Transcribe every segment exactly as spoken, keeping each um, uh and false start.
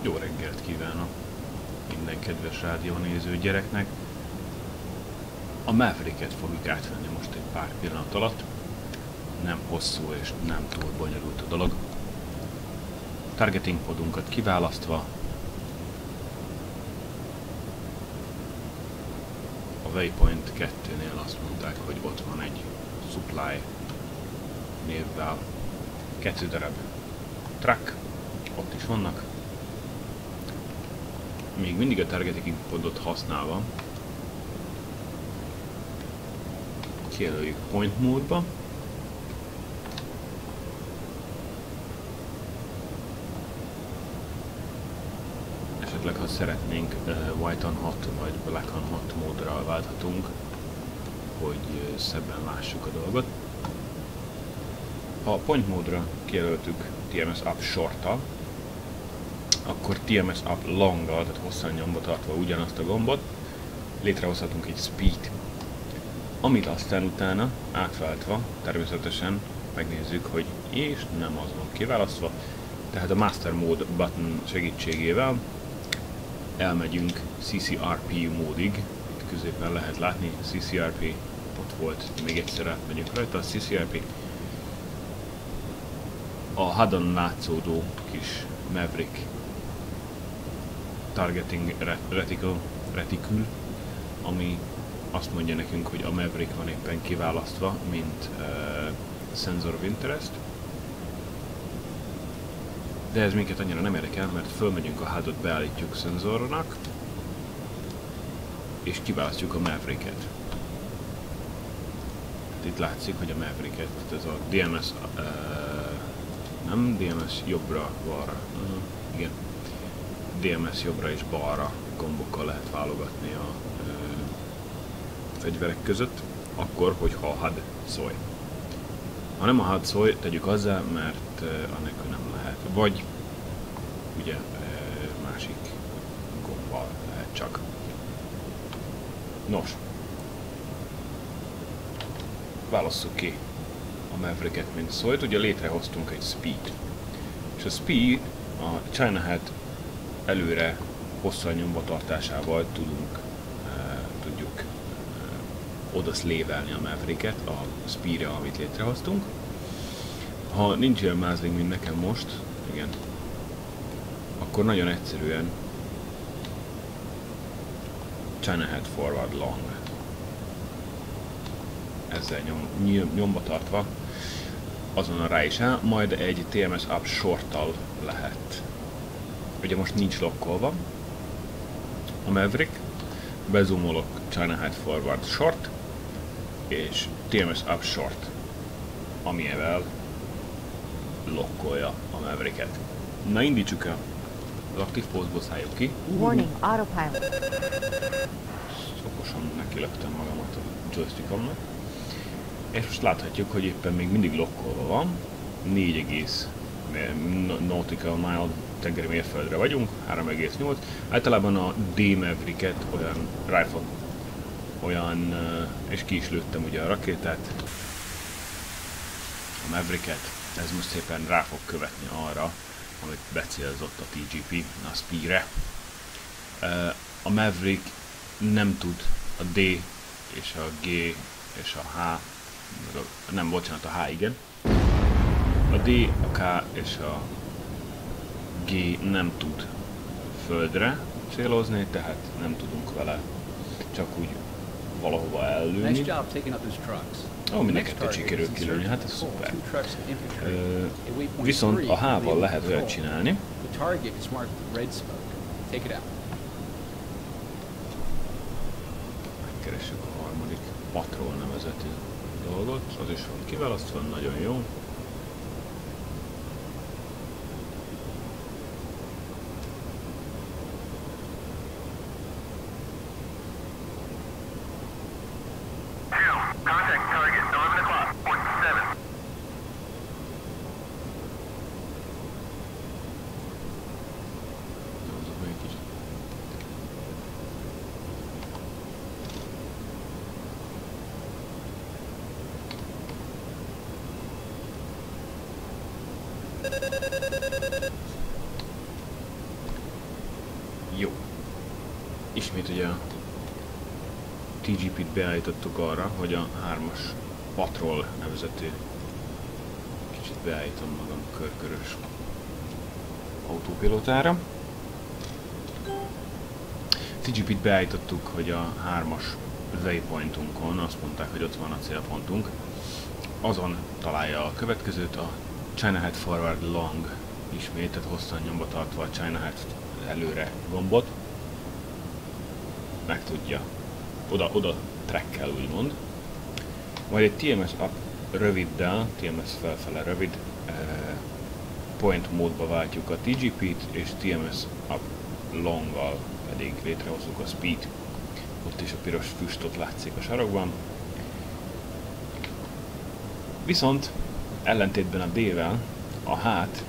Jó reggelt kívánok minden kedves rádiónéző gyereknek. A Mavericket fogjuk átvenni most egy pár pillanat alatt. Nem hosszú és nem túl bonyolult a dolog. Targeting podunkat kiválasztva, a Waypoint kettőnél azt mondták, hogy ott van egy supply névvel kettő darab truck, ott is vannak. Még mindig a targeting podot használva kijelöljük point módba. Esetleg ha szeretnénk uh, White-on hat vagy Black-on hat módra válthatunk, hogy uh, szebben lássuk a dolgot. Ha a point módra kijelöltük T M S up short-tal, akkor T M S up long-gal, tehát hosszan nyomva tartva ugyanazt a gombot, létrehozhatunk egy speed, amit aztán utána átváltva természetesen megnézzük, hogy és nem az van kiválasztva, tehát a Master Mode button segítségével elmegyünk C C R P módig, itt középen lehet látni, C C R P, ott volt, még egyszer átmegyünk rajta, a C C R P, a hadon látszódó kis Maverick Targeting Reticle, reticule, ami azt mondja nekünk, hogy a Maverick van éppen kiválasztva, mint uh, Sensor of Interest. De ez minket annyira nem érdekel, mert fölmegyünk a hádot, beállítjuk szenzornak, és kiválasztjuk a Mavericket. Itt látszik, hogy a Mavericket, ez a D M S, uh, nem D M S jobbra, balra, uh, igen, D M S jobbra és balra gombokkal lehet válogatni a uh, fegyverek között, akkor, hogyha a há dé szólj. Ha nem a há dé szólj, tegyük azzá, mert uh, annélkül nem lehet. Vagy ugye uh, másik gombbal lehet csak. Nos, válasszuk ki a Mavericket, mint szólt. Ugye létrehoztunk egy speed. És a speed a China hat előre hosszan nyomva tartásával tudunk, uh, tudjuk uh, oda szlévelni a Mavericket a speedre, amit létrehoztunk. Ha nincs ilyen mázling, mint nekem most, igen, akkor nagyon egyszerűen China hat forward long. Ezzel nyom, nyom, nyomba tartva azonnal rá is áll, majd egy T M S up short-tal lehet. Ugye most nincs lokkolva a Maverick, bezoomolok China hat forward short és T M S up short, amivel lokkolja a Mavericket. Na, indítsuk el az aktív pózból, szálljuk ki. Warning, autopilot. Okosan nekilöktem magamat a joystickomnak. És most láthatjuk, hogy éppen még mindig lokkolva van. négy egész nautical mile tengeri mérföldre vagyunk, három egész nyolc. Általában a D Mavericket, olyan rifle, olyan, és ki is lőttem ugye a rakétát. A Mavericket, ez most szépen rá fog követni arra, amit becélzott a T G P, a Spire. A Maverick nem tud a D és a G és a H, nem, bocsánat, a H igen. A D, a K és a G nem tud földre célozni, tehát nem tudunk vele csak úgy valahova ellőni. Ó, oh, mindenket sikerül kilőni, hát ez szuper. Uh, viszont a H-val lehet olyat csinálni. Megkeressük a harmadik patrol nevezetű dolgot, az is van kiválasztva, nagyon jó. Jó. Ismét ugye a té gé pét beállítottuk arra, hogy a hármas Patrol nevezetű, kicsit beállítom magam körkörös autópilótára. té gé pét beállítottuk, hogy a hármas waypointunkon, azt mondták, hogy ott van a célpontunk, azon találja a következőt, a China Head Forward Long, ismét, tehát hosszan nyomba tartva a China Head előre gombot, meg tudja, oda, oda trekkel úgymond. Majd egy té em es up röviddel, té em es felfele rövid, eh, point módba váltjuk a té gé pét, és té em es up longgal pedig létrehozzuk a speed. Ott is a piros füstot látszik a sarokban. Viszont ellentétben a D-vel a hát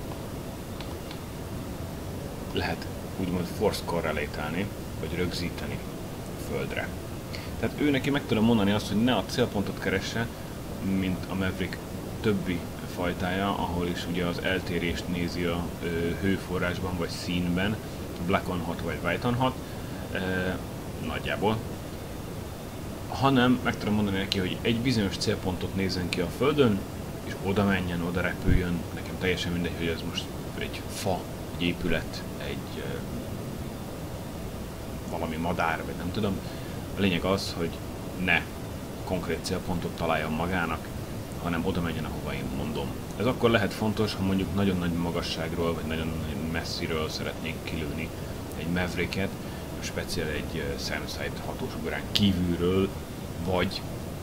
lehet úgymond force correlate-álni, vagy rögzíteni a földre. Tehát ő neki meg tudom mondani azt, hogy ne a célpontot keresse, mint a Maverick többi fajtája, ahol is ugye az eltérést nézi a ö, hőforrásban vagy színben, black on hat vagy white on hat, ö, nagyjából. Hanem meg tudom mondani neki, hogy egy bizonyos célpontot nézzen ki a földön, és oda menjen, oda repüljön, nekem teljesen mindegy, hogy ez most egy fa, egy épület, egy ö, valami madár, vagy nem tudom. A lényeg az, hogy ne konkrét célpontot találjon magának, hanem oda menjen, ahova én mondom. Ez akkor lehet fontos, ha mondjuk nagyon nagy magasságról, vagy nagyon messziről szeretnénk kilőni egy Mavericket, speciál egy uh, Samsite hatósugarán kívülről, vagy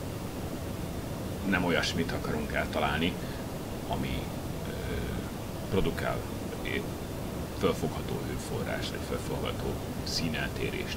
nem olyasmit akarunk eltalálni, ami uh, produkál felfogható hőforrás, vagy felfogható színeltérést.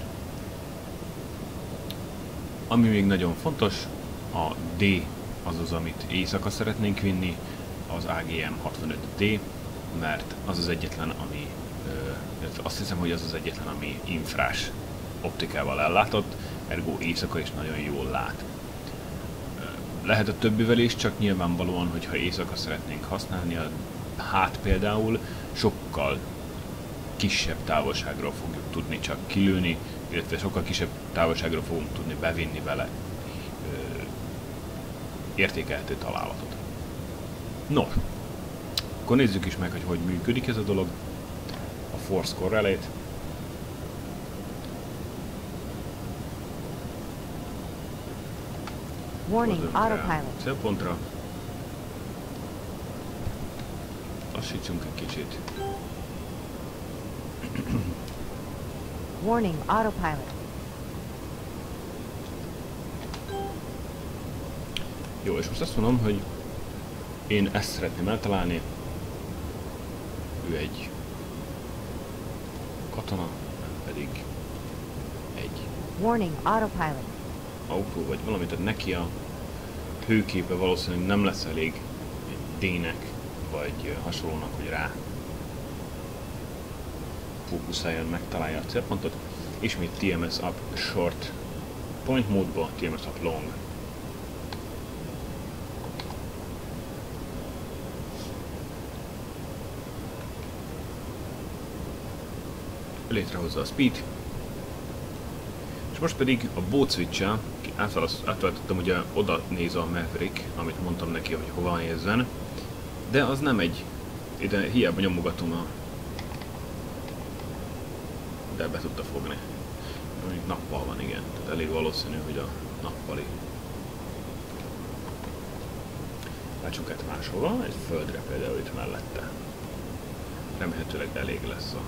Ami még nagyon fontos, a D az az, amit éjszaka szeretnénk vinni, az á gé em hatvanöt D, mert az az egyetlen, ami, ö, azt hiszem, hogy az az egyetlen, ami infrás optikával ellátott, ergo éjszaka is nagyon jól lát. Lehet a többivel is, csak nyilvánvalóan, hogyha éjszaka szeretnénk használni, a hát például sokkal kisebb távolságról fogjuk tudni csak kilőni, illetve sokkal kisebb távolságról fogunk tudni bevinni vele ö, értékelhető találatot. No, akkor nézzük is meg, hogy hogy működik ez a dolog. A Force Correlate. Warning, autopilot. Célpontra. Lassítsunk egy kicsit. Warning, autopilot. Jó, és most azt mondom, hogy én ezt szeretném eltalálni. Ő egy katona, pedig egy Warning, autopilot. autó, vagy valamit, tehát neki a hőképe valószínűleg nem lesz elég egy D-nek, vagy hasonlónak, hogy rá fókuszáljon, megtalálja a célpontot. Ismét té em es up short point módba, té em es up long. Létrehozza a speed. És most pedig a boat switch-el átváltottam, ugye oda néz a Maverick, amit mondtam neki, hogy hova nézzen. De az nem egy, ide hiába nyomogatom a... de be tudta fogni. Mondjuk nappal van, igen. Tehát elég valószínű, hogy a nappali. Váltsunk át máshova, egy földre például itt mellette. Remélhetőleg elég lesz a...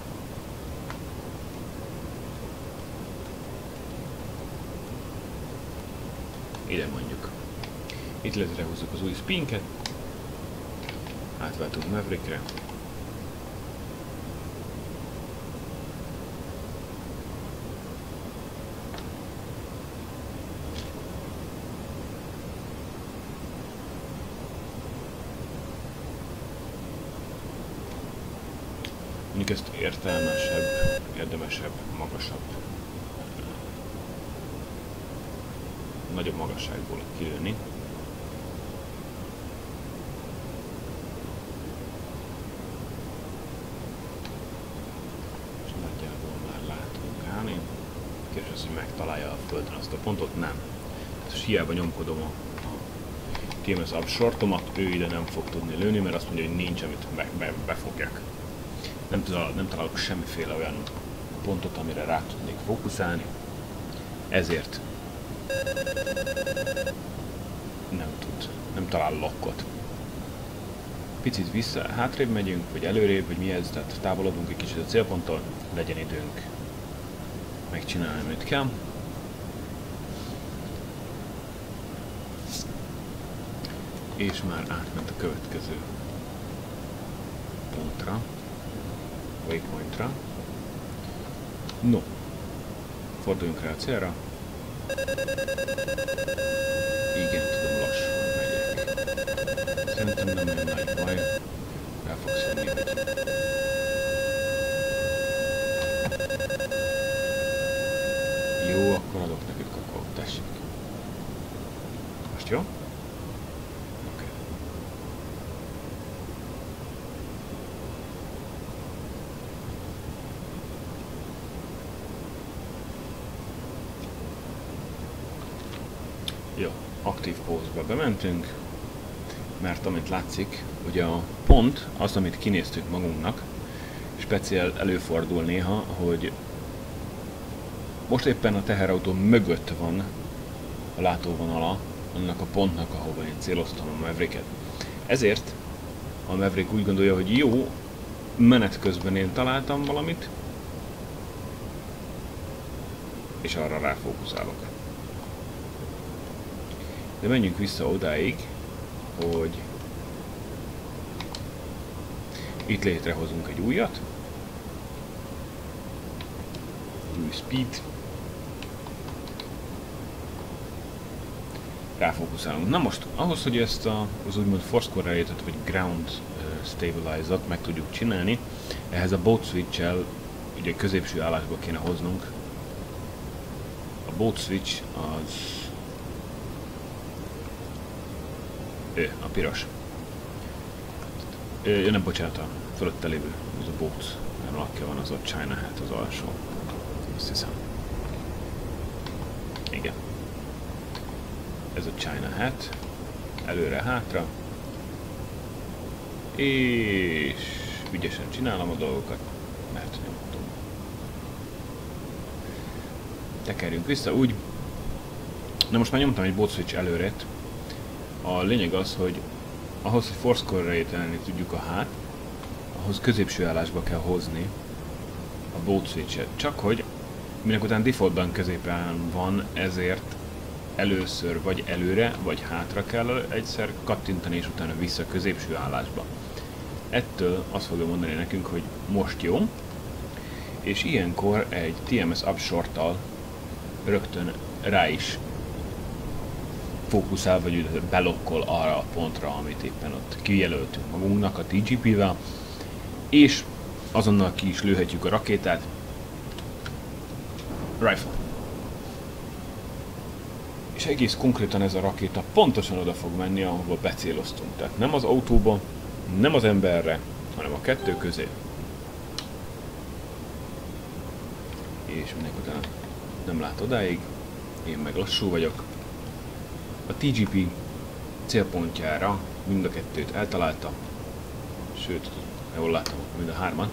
ide mondjuk. Itt létrehozzuk az új spinket. Átváltunk Maverickre. Mondjuk ezt értelmesebb, érdemesebb, magasabb, nagyobb magasságból kilőni. És nagyjából már az, hogy megtalálja a földön azt a pontot, nem. Tehát hiába nyomkodom a, a té em es up shortomat, ő ide nem fog tudni lőni, mert azt mondja, hogy nincs, amit be, be, befogjak. Nem, talál, nem találok semmiféle olyan pontot, amire rá tudnék fókuszálni, ezért nem tud, nem talál lockot. Picit vissza, hátrébb megyünk, vagy előrébb, vagy mi ez, tehát távolodunk egy kicsit a célponttól, legyen időnk megcsinálni, amit kell. És már átment a következő pontra, waypointra. No, forduljunk rá a célra. Igen, tudom, lassan megyek. Szerintem nem olyan nagy baj. Rá fogsz jönni, hogy... Jó, akkor adok neked kakaót, tessék. Most jó? Oké. Jó, aktív pózba bementünk, mert amit látszik, hogy a pont, az, amit kinéztük magunknak, speciál előfordul néha, hogy most éppen a teherautó mögött van a látóvonala annak a pontnak, ahova én céloztam a Mavericket. Ezért a Maverick úgy gondolja, hogy jó, menet közben én találtam valamit, és arra ráfókuszálok. De menjünk vissza odáig, hogy itt létrehozunk egy újat, új speed, ráfókuszálunk. Na most, ahhoz, hogy ezt a, az úgymond force correlated vagy ground uh, stabilizer-t meg tudjuk csinálni, ehhez a boat switch-el ugye középső állásba kéne hoznunk. A boat switch az ő, a piros. Ő, nem, bocsánat, a fölötte lévő, az a boat, nem lakja van, az a China hat az alsó. Azt hiszem. Igen. Ez a China hat. Előre-hátra. És ügyesen csinálom a dolgokat, mert nem tudom. Tekerjünk vissza úgy. Na most már nyomtam egy boat switch előret. A lényeg az, hogy ahhoz, hogy force correlate-elni tudjuk a hát, ahhoz középső állásba kell hozni a boat switch-et. Csak hogy minek után defaultban középen van, ezért először vagy előre, vagy hátra kell egyszer kattintani, és utána vissza középső állásba. Ettől azt fogja mondani nekünk, hogy most jó, és ilyenkor egy té em es up short-tal rögtön rá is fókuszál, vagy belokkol arra a pontra, amit éppen ott kijelöltünk magunknak a té gé pé-vel, és azonnal ki is lőhetjük a rakétát. Rifle. És egész konkrétan ez a rakéta pontosan oda fog menni, ahova becéloztunk. Tehát nem az autóba, nem az emberre, hanem a kettő közé. És mindenki után nem lát odáig, én meg lassú vagyok. A té gé pé célpontjára mind a kettőt eltalálta, sőt, jól látom, mind a hárman.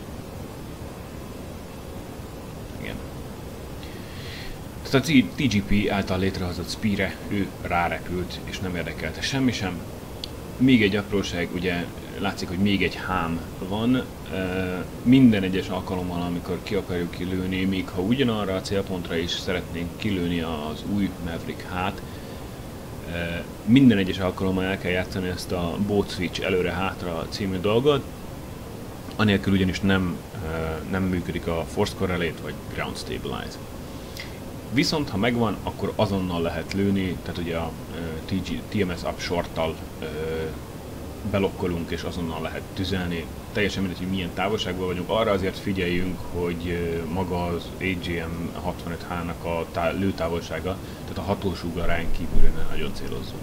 Igen. Tehát a té gé pé által létrehozott Spire, ő rárepült, és nem érdekelte semmi sem. Még egy apróság, ugye látszik, hogy még egy hám van. Minden egyes alkalommal, amikor ki akarjuk kilőni, még ha ugyanarra a célpontra is szeretnénk kilőni az új Maverick hát, minden egyes alkalommal el kell játszani ezt a boat switch előre-hátra című dolgot, anélkül ugyanis nem, nem működik a force correlate vagy ground stabilize. Viszont ha megvan, akkor azonnal lehet lőni, tehát ugye a té em es up short-tal belokkolunk és azonnal lehet tüzelni. Teljesen mindegy, hogy milyen távolságban vagyunk, arra azért figyeljünk, hogy maga az á gé em hatvanöt há-nak a tá- lőtávolsága, tehát a hatósugarán kívülre ne nagyon célozzunk.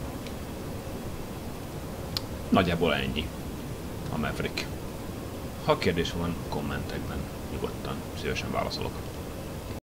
Nagyjából ennyi a Maverick. Ha kérdés van, kommentekben nyugodtan szívesen válaszolok.